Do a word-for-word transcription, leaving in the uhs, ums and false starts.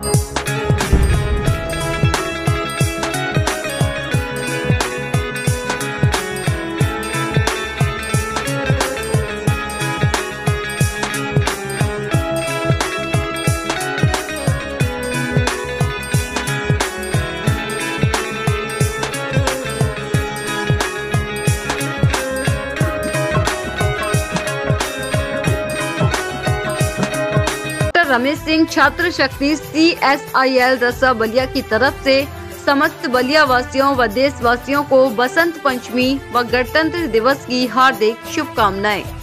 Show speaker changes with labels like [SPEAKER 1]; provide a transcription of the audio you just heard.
[SPEAKER 1] रमेश सिंह छात्र शक्ति C S I L रसा बलिया की तरफ से समस्त बलिया वासियों व देशवासियों को बसंत पंचमी व गणतंत्र दिवस की हार्दिक शुभकामनाएं।